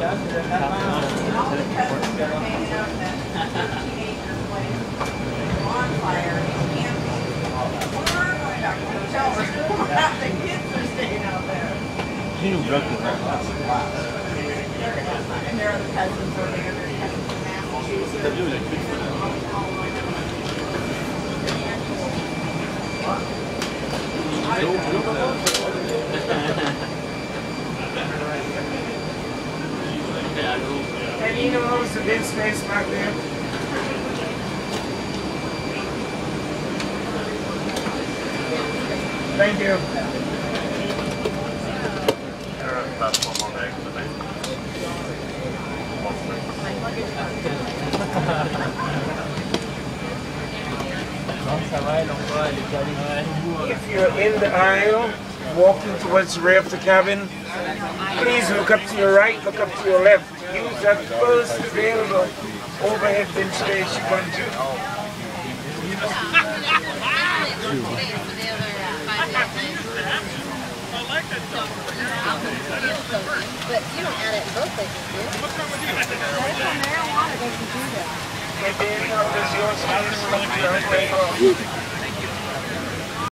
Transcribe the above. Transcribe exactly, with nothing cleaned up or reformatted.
New rugby. And there are the cousins over there, their cousins in Massachusetts. They're doing it. And you know it's a big space back there. Thank you. If you're in the aisle, walking towards the rear of the cabin, please look up to your right, look up to your left. Use that first available overhead bin space you can do. But you don't add it in both places, do you? Medical marijuana doesn't do that. And then how does yours